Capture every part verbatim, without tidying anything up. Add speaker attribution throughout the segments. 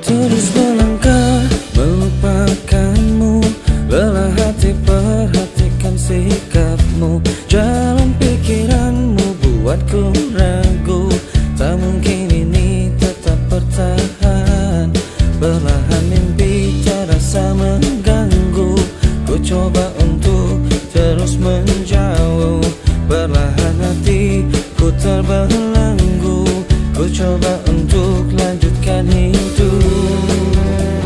Speaker 1: Terus melangkah melupakanmu, lelah hati perhatikan sikapmu. Jalan pikiranmu buatku ragu, tak mungkin ini tetap bertahan. Perlahan mimpi terasa mengganggu, ku coba untuk terus menjauh. Perlahan hatiku terbelenggu, ku coba untuk lanjutkan hidup.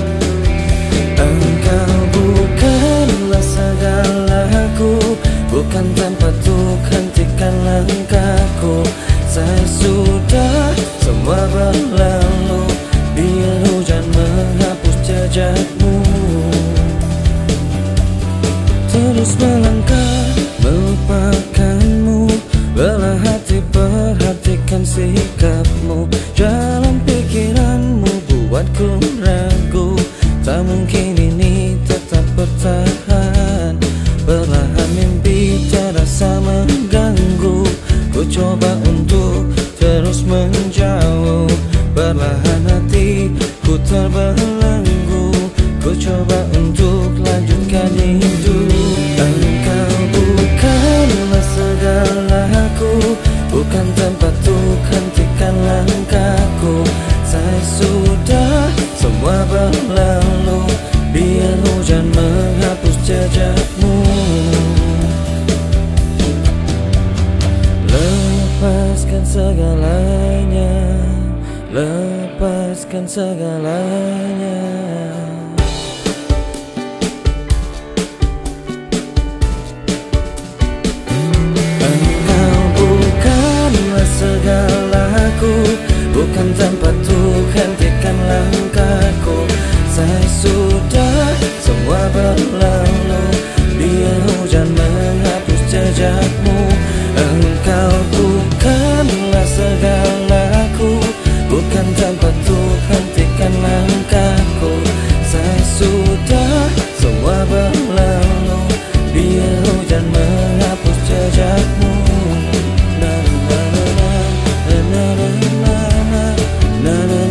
Speaker 1: Engkau bukanlah segalaku, bukan tempat untuk hentikan langkahku. Saya sudah semua berlalu, biar hujan menghapus jejakmu. Terus melangkah melupakanmu, lelah hati perhatikan sikapmu. Jalan pikiranmu buatku ragu, tak mungkin ini tetap bertahan. Perlahan mimpi terasa mengganggu, ku coba untuk terus menjauh. Perlahan hatiku terbelenggu, ku coba untuk lanjutkan hidup. Engkau bukanlah segalaku, bukan tempat untuk hentikan langkahku. Saya sudah semua berlalu, biar hujan menghapus jejakmu. Lepaskan segalanya, lepaskan segalanya. Engkau bukanlah segalaku, bukan tempat untuk hentikan langkahku. Saya sudah semua berlalu, biar hujan menghapus jejakmu. Engkau bukanlah segalaku, bukan tempat untuk hentikan langkahku. Saya sudah semua berlalu, biar hujan menghapus jejakmu. Na na na na na na na na na.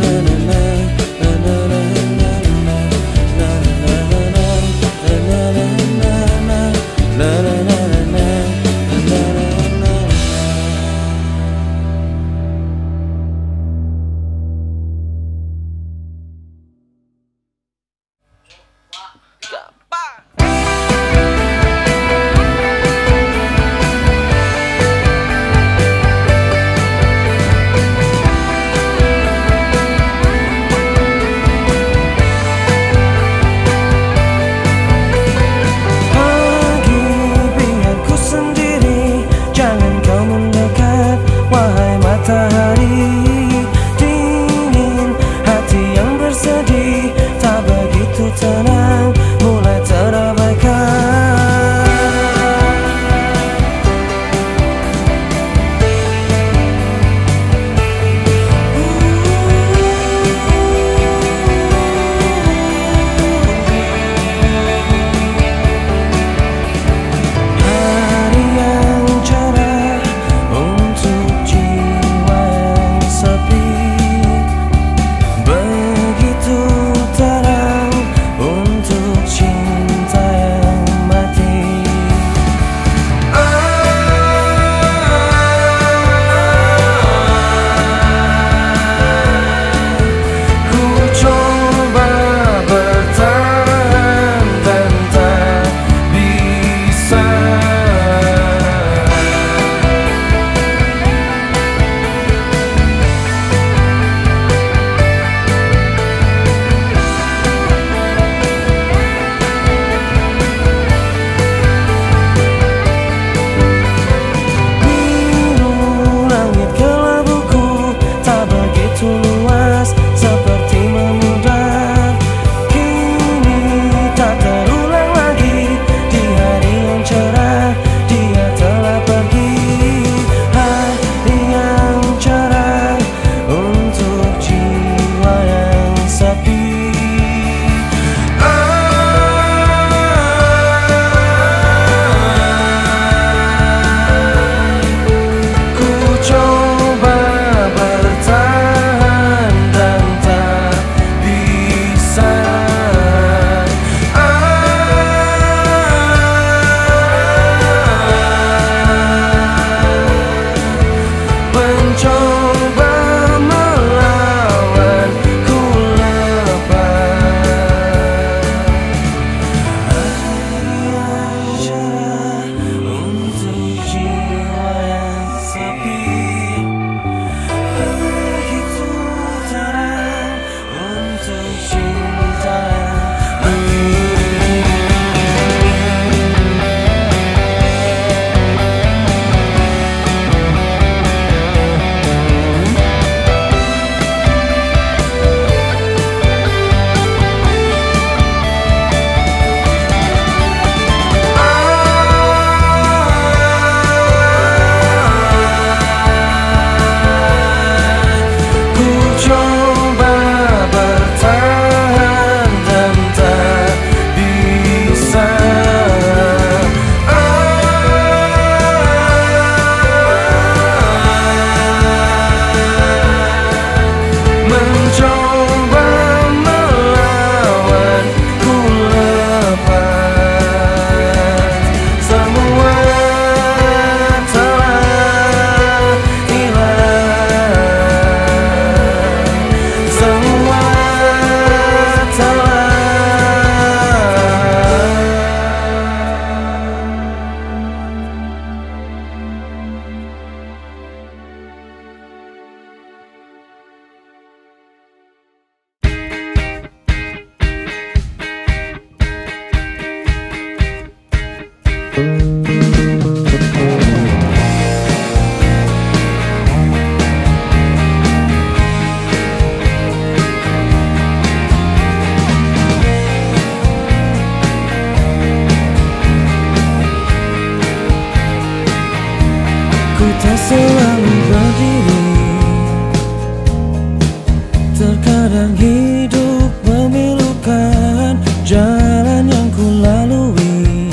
Speaker 1: Terkadang hidup memilukan jalan yang ku lalui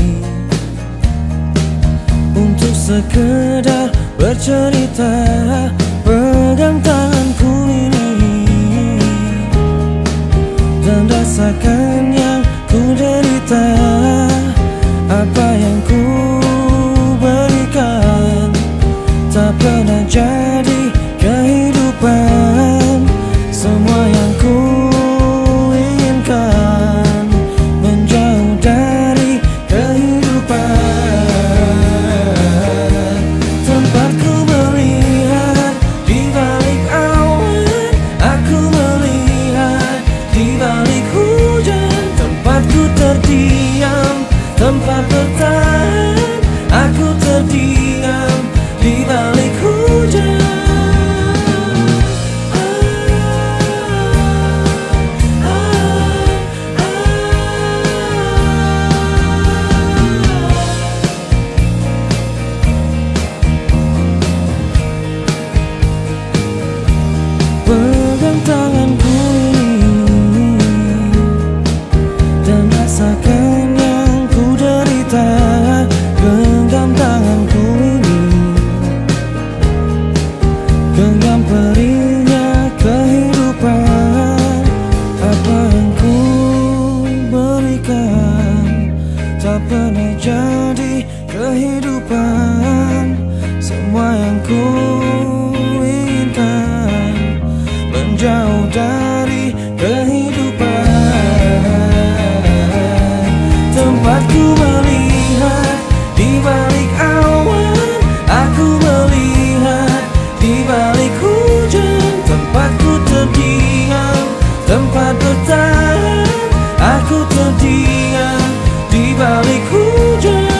Speaker 1: untuk sekedar bercerita. Pegang tanganku ini dan rasakan yang ku derita. Apa yang ku berikan tak pernah jadi kehidupan. Semua yang ku inginkan menjauh dari kehidupan. Tempat ku melihat di balik awan, aku melihat di balik hujan. Tempat ku terdiam, tempat bertahan, aku terdiam di balik hujan. Pegang tanganku ini dan rasakan yang ku derita. Genggam tanganku ini, genggam perihnya kehidupan. Apa yang ku berikan tak pernah jadi kehidupan. Semua yang ku inginkan menjauh dari kehidupan. Tempat ku melihat di balik awan, aku melihat di balik hujan. Tempat ku terdiam, tempat bertahan, aku terdiam di balik hujan.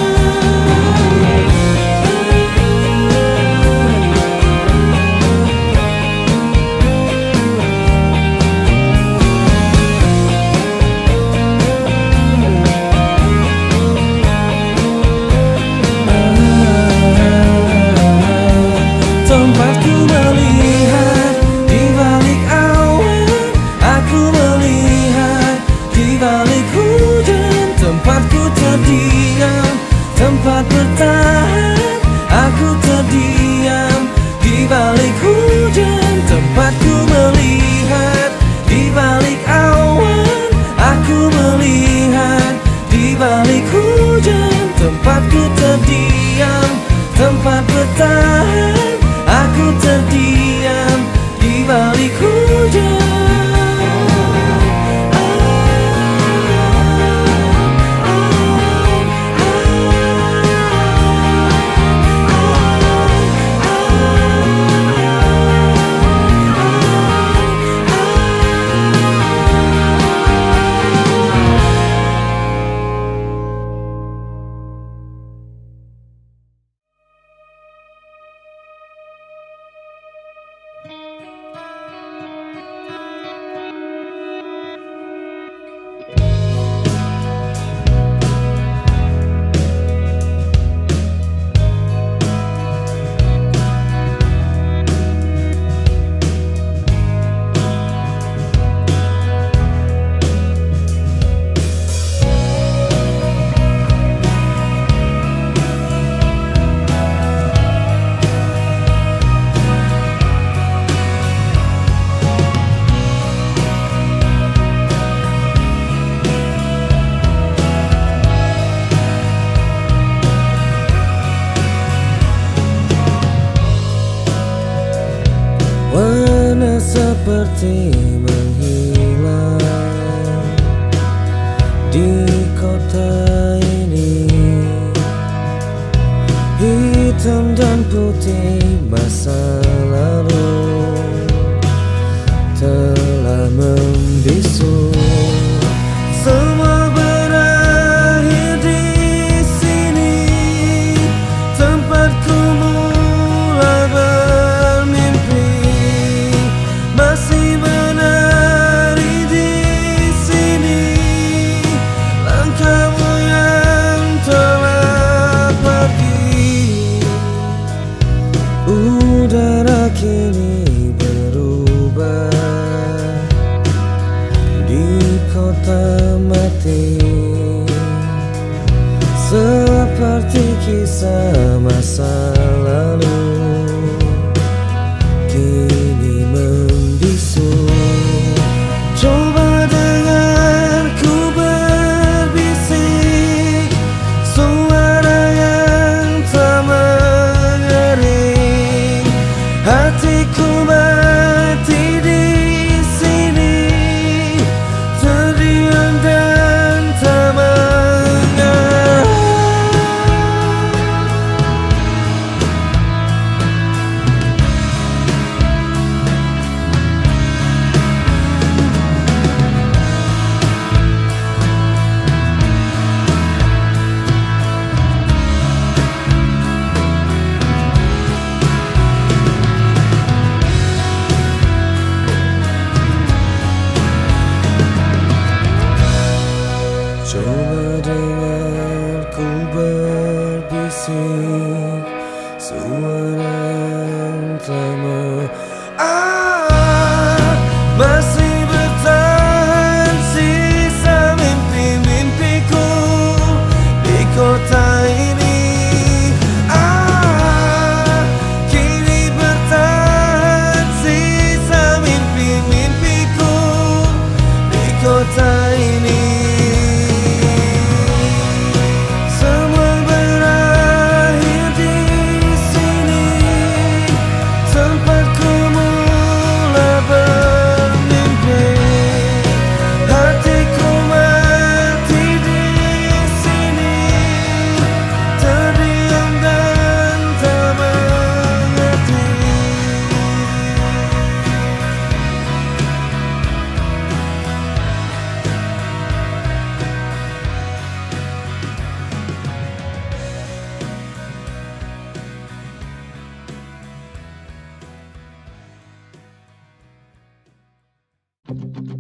Speaker 1: Tempatku melihat di balik awan, aku melihat di balik hujan. Tempatku terdiam, tempat bertahan, aku terdiam di balik hujan. Tempatku melihat di balik awan, aku melihat di balik hujan. Tempatku terdiam, tempat bertahan, aku terdiam di balik hujan. Warna seperti menghilang di kota ini. Hitam dan putih masa lalu telah membisu. Semua berakhir di sini. Tempatku mulai bermimpi, masih menari di sini. Langkahmu yang telah pergi, udara kini berubah.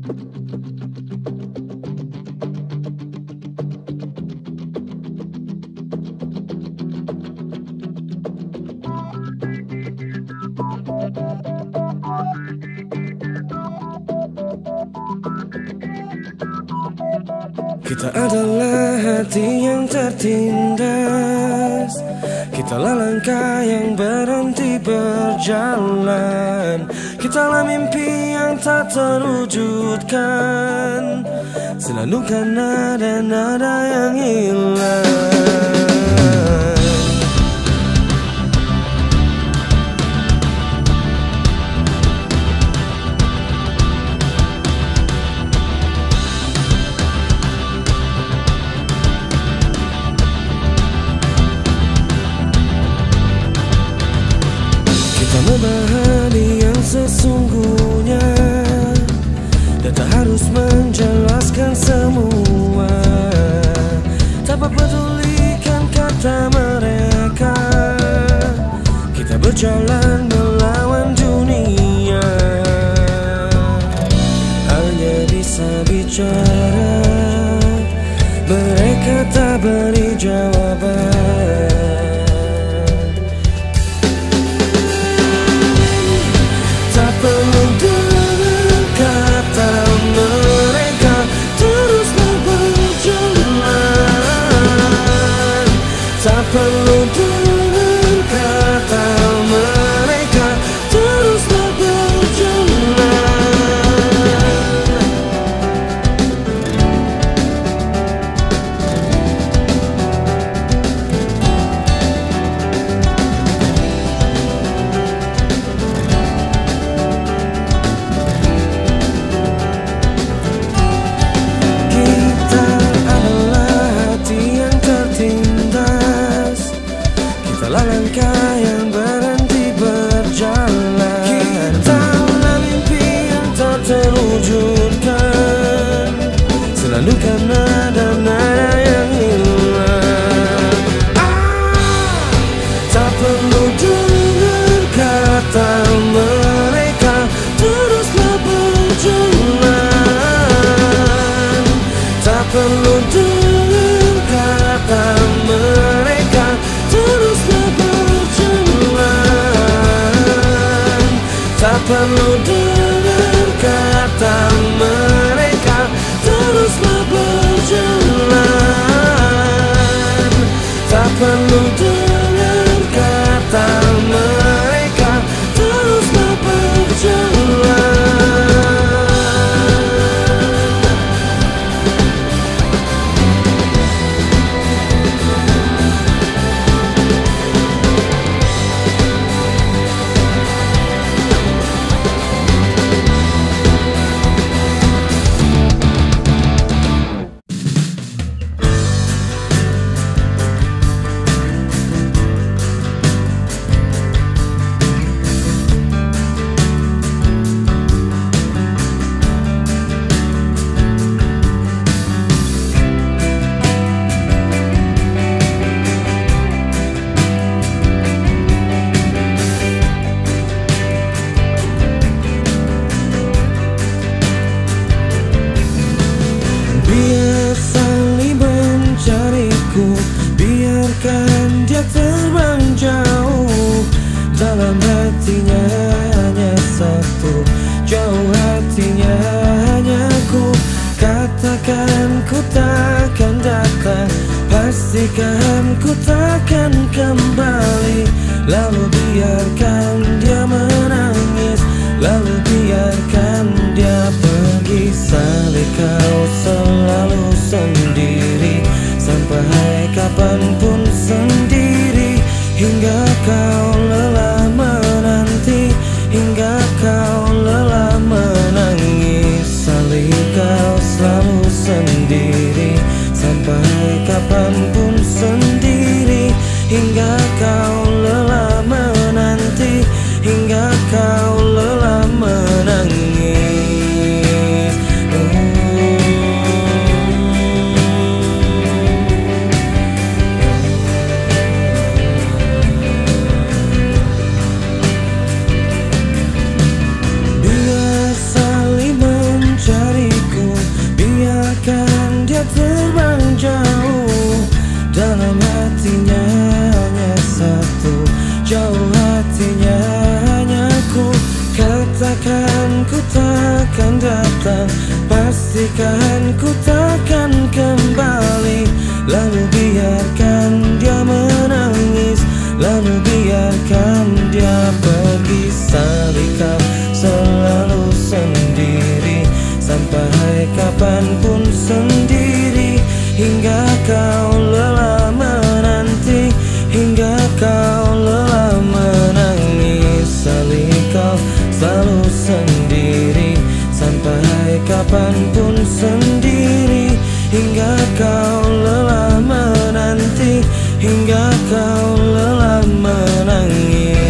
Speaker 1: Kita adalah hati yang tertindas, kitalah langkah yang berhenti berjalan, kitalah mimpi yang tak terwujudkan, senandungkan nada-nada yang hilang. Memahami yang sesungguhnya dan tak harus menjelaskan semua, tanpa pedulikan kata mereka. Kita berjalan melawan dunia, hanya bisa bicara, mereka tak beri jawaban. Perlu dengar kata mereka, teruslah berjalan. Kita adalah hati yang tertindas, kitalah langkah yang berhenti berjalan, kitalah mimpi yang tak terwujudkan, senandungkan nada-nada yang hilang. Ah, tak perlu dengar kata mereka, teruslah berjalan. Tak perlu dengar kata mereka, teruslah berjalan. Tak perlu dengar kata mereka, teruslah berjalan. Tak perlu dengar kata mereka, teruslah berjalan. Biar saling mencariku, biarkan dia terbang jauh. Dalam hatinya hanya satu, jauh hatinya hanya ku. Katakan ku takkan datang, pastikan ku takkan kembali. Lalu biarkan dia menangis, lalu biarkan dia pergi. Salih kau selalu sendiri, sampai kapanpun sendiri, hingga kau lelah menanti, hingga kau lelah menangis. Salih kau selalu sendiri, sampai kapanpun sendiri, hingga kau lelah menanti, hingga kau lelah menangis. datang, pastikan ku takkan kembali. Lalu biarkan dia menangis, lalu biarkan dia pergi. Salih kau selalu sendiri, sampai kapanpun sendiri. Hingga kau lelah menanti, hingga kau lelah menangis. Salih kau selalu sendiri, sampai kapanpun sendiri. Hingga kau lelah menanti, hingga kau lelah menangis.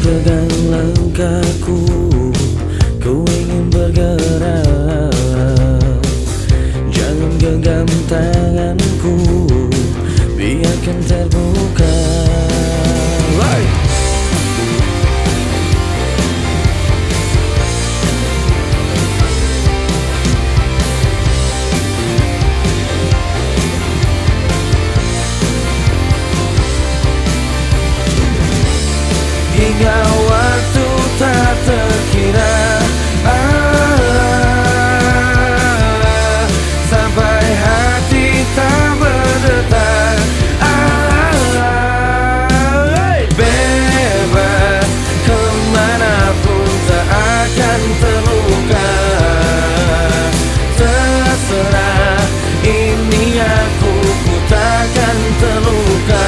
Speaker 1: pegang langkahku, ku ingin bergerak. Jangan genggam tanganku, biarkan terbuka. Right. Hingga waktu tak terkira, ah, sampai hati tak berdetak, ah, bebas kemanapun tak akan terluka. Terserah ini aku, ku takkan terluka.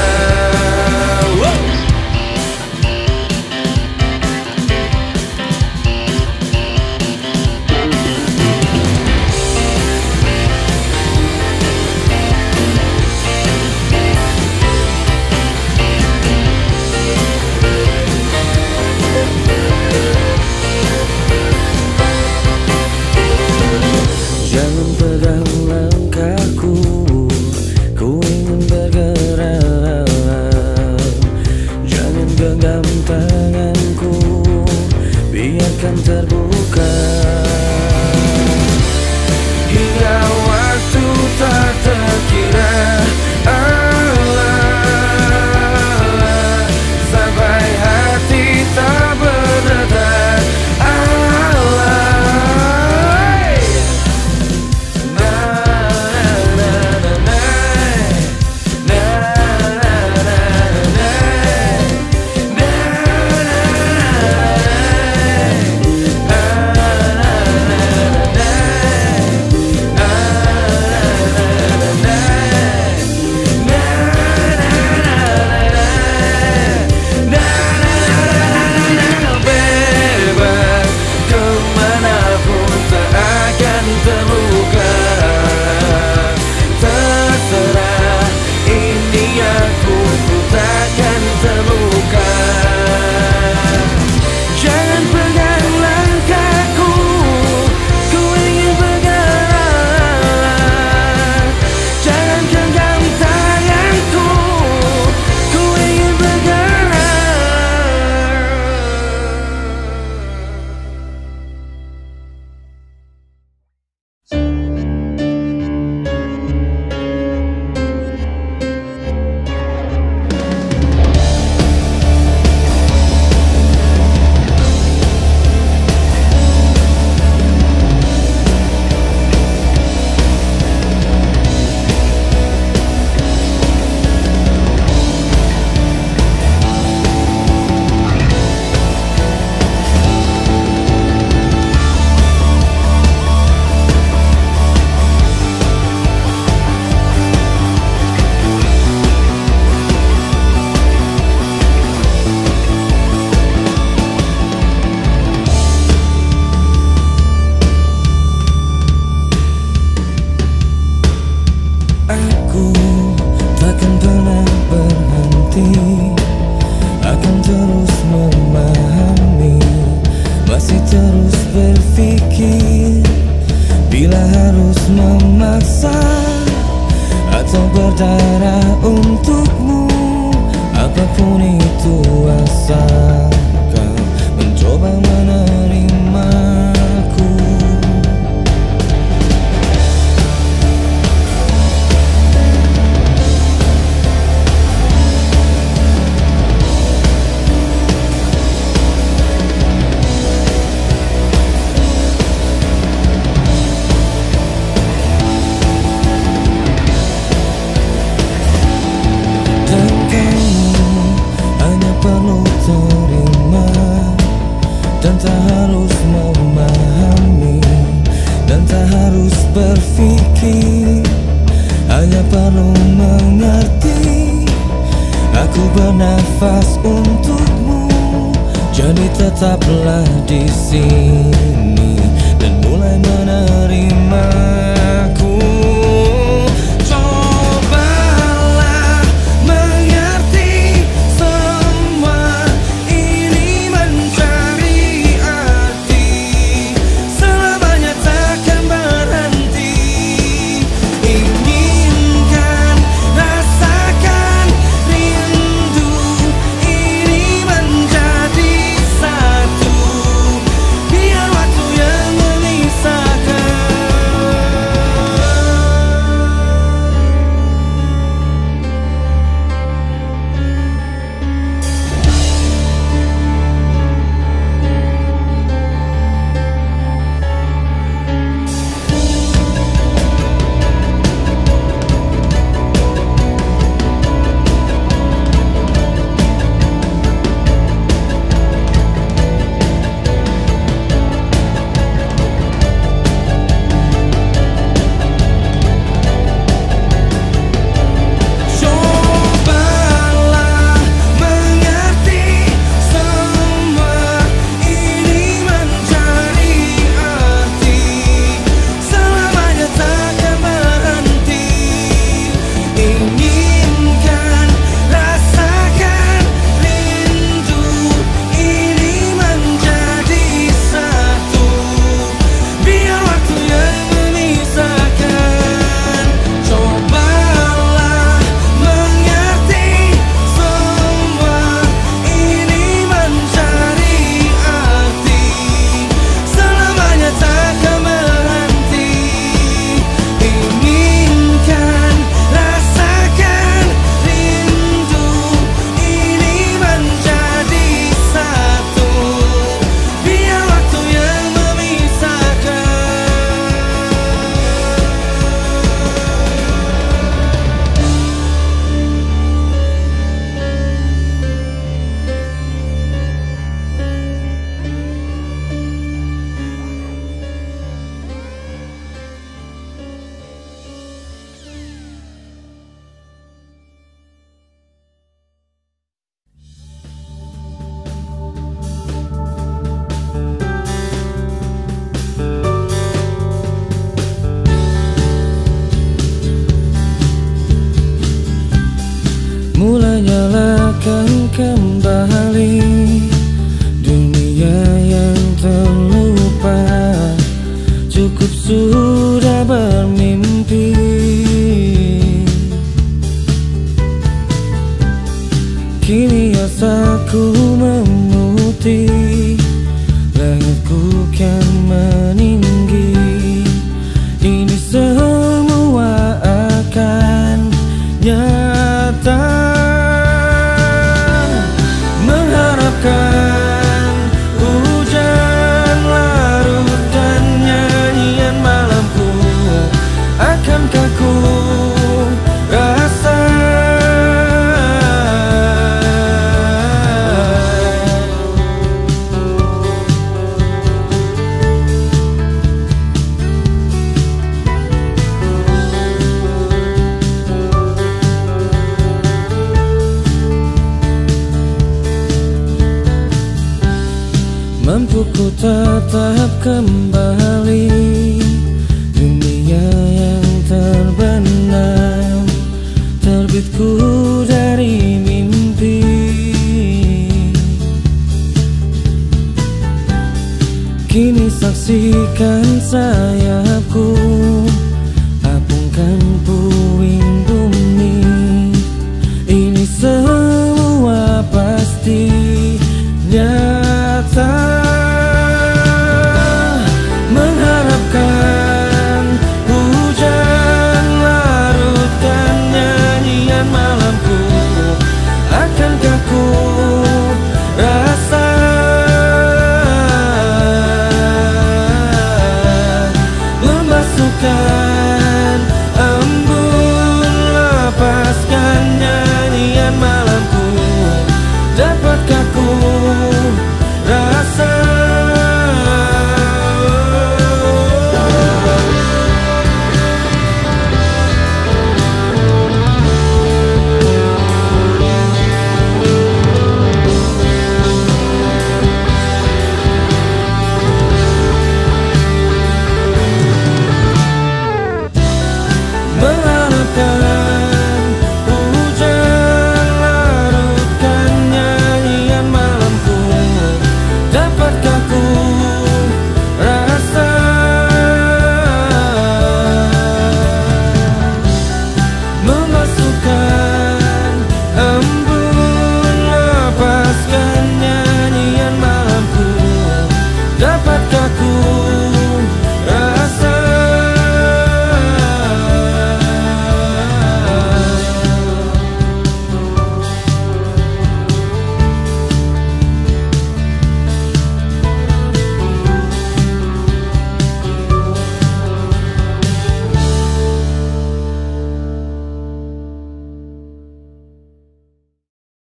Speaker 1: Jangan pegang langkahku, ku ingin bergerak. Jangan genggam tanganku, biarkan terbuka. Hingga waktu tak terkira, ah, sampai hati tak berdetak, terluka. Terserah ini aku, ku takkan terluka. Jangan pegang langkahku, ku ingin bergerak. Jangan genggam tanganku, ku ingin bergerak. Aku takkan pernah berhenti, akan terus memahami, masih terus berpikir. Bila harus memaksa atau berdarah untukmu, apapun itu asalkan mencoba menerimaku. Dan tak harus memahami, dan tak harus berpikir, hanya perlu mengerti. Aku bernafas untukmu, jadi tetaplah di sini dan mulai menerimaku. Cobalah mengerti semua ini. kembali dunia yang terlupa. Cukup sudah bermimpi. Kini asaku memutih, langitku kan meninggi. Ini semua akan nyata. Mengharapkan hujan larut dan nyanyian malamku, akankah ku rasa mampu ku tetap kembali dunia yang terbenam, terbitku dari mimpi. Kini saksikan saya